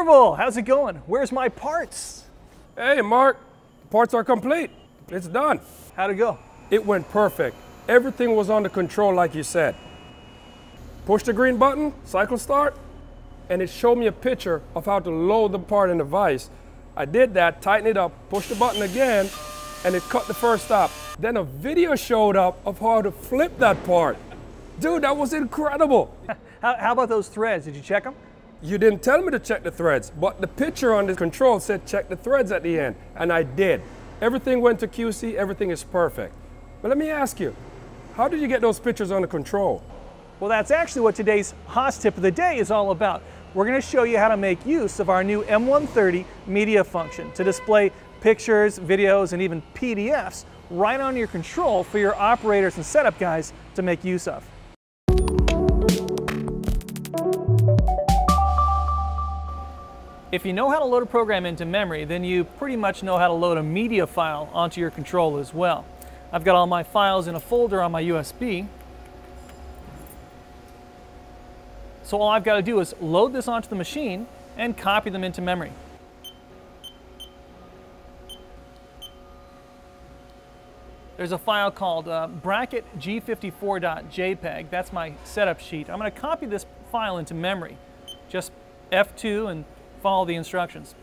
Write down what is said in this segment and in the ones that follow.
Orville, how's it going? Where's my parts? Hey, Mark, the parts are complete. It's done. How'd it go? It went perfect. Everything was under control like you said. Push the green button, cycle start, and it showed me a picture of how to load the part in the vise. I did that, tighten it up, push the button again, and it cut the first stop. Then a video showed up of how to flip that part. Dude, that was incredible. How about those threads? Did you check them? You didn't tell me to check the threads, but the picture on the control said check the threads at the end, and I did. Everything went to QC, everything is perfect. But let me ask you, how did you get those pictures on the control? Well, that's actually what today's Haas tip of the day is all about. We're going to show you how to make use of our new M130 media function to display pictures, videos, and even PDFs right on your control for your operators and setup guys to make use of. If you know how to load a program into memory, then you pretty much know how to load a media file onto your control as well. I've got all my files in a folder on my USB. So all I've got to do is load this onto the machine and copy them into memory. There's a file called bracketg54.jpg. That's my setup sheet. I'm going to copy this file into memory. Just F2 and follow the instructions.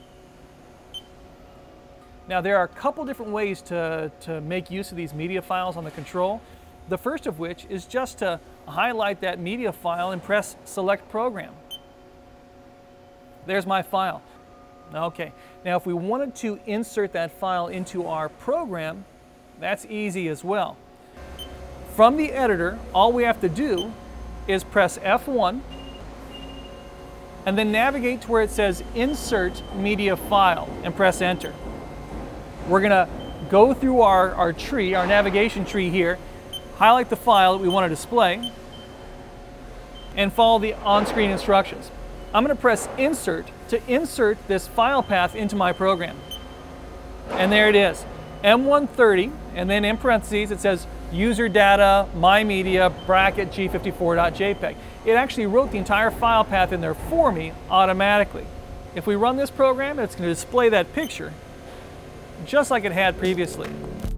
Now there are a couple different ways to make use of these media files on the control. The first of which is just to highlight that media file and press Select Program. There's my file. Okay, now if we wanted to insert that file into our program, that's easy as well. From the editor, all we have to do is press F1 and then navigate to where it says Insert Media File and press Enter. We're going to go through our tree, our navigation tree here, highlight the file that we want to display, and follow the on-screen instructions. I'm going to press Insert to insert this file path into my program. And there it is, M130, and then in parentheses it says User Data, My Media, bracket G54.jpg. It actually wrote the entire file path in there for me automatically. If we run this program, it's going to display that picture just like it had previously.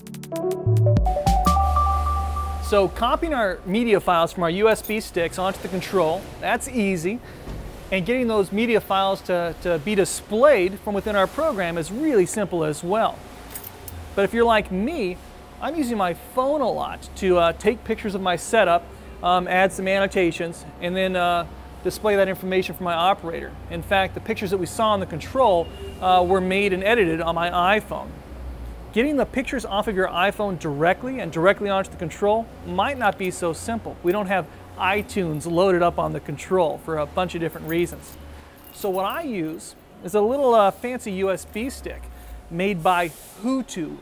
So copying our media files from our USB sticks onto the control, that's easy. And getting those media files to be displayed from within our program is really simple as well. But if you're like me, I'm using my phone a lot to take pictures of my setup, add some annotations, and then display that information for my operator. In fact, the pictures that we saw on the control were made and edited on my iPhone. Getting the pictures off of your iPhone directly onto the control might not be so simple. We don't have iTunes loaded up on the control for a bunch of different reasons. So what I use is a little fancy USB stick made by Hootoo,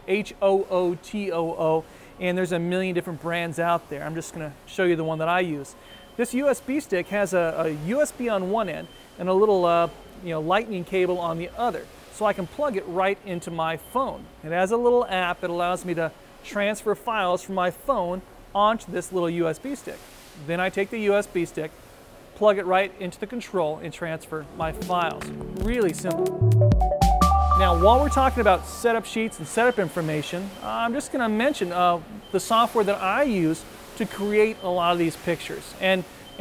H-O-O-T-O-O, and there's a million different brands out there. I'm just going to show you the one that I use. This USB stick has a USB on one end and a little lightning cable on the other, so I can plug it right into my phone. It has a little app that allows me to transfer files from my phone onto this little USB stick. Then I take the USB stick, plug it right into the control, and transfer my files. Really simple. Now, while we're talking about setup sheets and setup information, I'm just going to mention the software that I use to create a lot of these pictures. And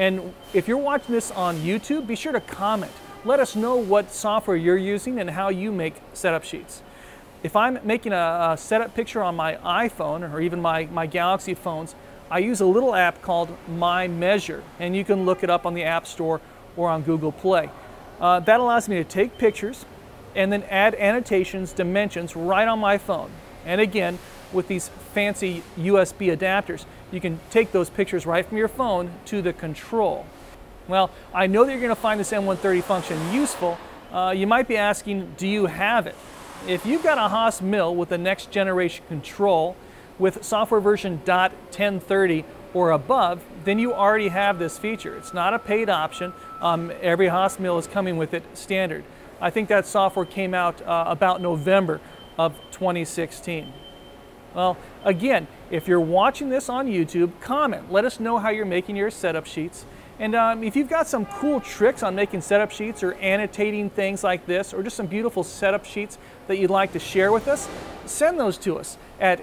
if you're watching this on YouTube, be sure to comment. Let us know what software you're using and how you make setup sheets. If I'm making a setup picture on my iPhone or even my Galaxy phones, I use a little app called My Measure, and you can look it up on the App Store or on Google Play. That allows me to take pictures and then add annotations, dimensions right on my phone. And again, with these fancy USB adapters, you can take those pictures right from your phone to the control. Well, I know that you're going to find this M130 function useful. You might be asking, do you have it? If you've got a Haas Mill with the next generation control with software version .1030 or above, then you already have this feature. It's not a paid option. Every Haas Mill is coming with it standard. I think that software came out about November of 2016. Well, again, if you're watching this on YouTube, comment. Let us know how you're making your setup sheets. And if you've got some cool tricks on making setup sheets or annotating things like this, or just some beautiful setup sheets that you'd like to share with us, send those to us at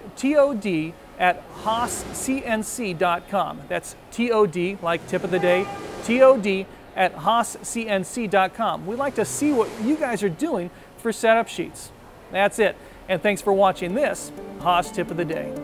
tod@haascnc.com. That's TOD, like tip of the day, TOD@haascnc.com. We'd like to see what you guys are doing for setup sheets. That's it. And thanks for watching this Haas Tip of the Day.